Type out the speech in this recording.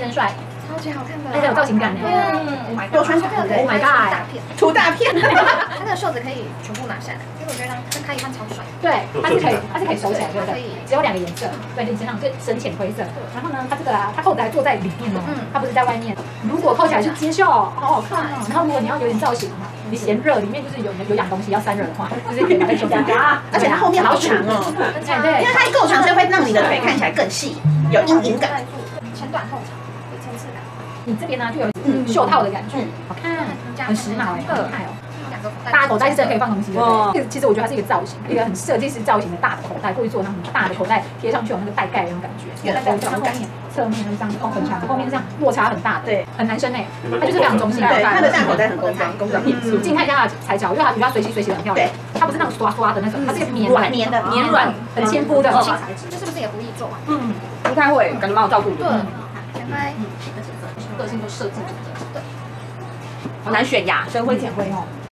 很帅， 超级好看的， 而且有造型感呢。 有穿起来 ，Oh my god， 涂大片，它那个袖子可以全部拿下来，因为我觉得跟它一半超帅。 对，它是可以收起来，对不对？只有2个颜色，对，你身上就深浅灰色。然后呢，它这个它扣子还坐在里面哦，它不是在外面。如果扣起来是接袖，好好看哦。然后如果你要有点造型哈，你嫌热，里面就是有养东西要散热的话，就是可以把它收起来。 而且它后面好长哦， 对， 因为它够长，所以会让你的腿看起来更细，有阴影感。前短后长，有层次感。 你这边呢就有袖套的感觉，好看，很时髦哎，好厉害哦。大口袋是真的可以放东西的。其实我觉得它是一个造型，一个很设计师造型的大口袋，故意做那种很大的口袋，贴上去有那个带盖的那种感觉。后面侧面是这样很长，后面是这样落差很大的，对，很男生哎，它就是非常中性。 对，它的大口袋很工装。 近看一下它的裁条，因为它随吸的很漂亮。对，它不是那种刷刷的那种，它是绵软、很纤肤的材质。 这是不是也不易做啊？ 不太会，感觉蛮有照顾的。 对，前拍， 个性都设计的， 好难选呀， 深灰浅灰哦。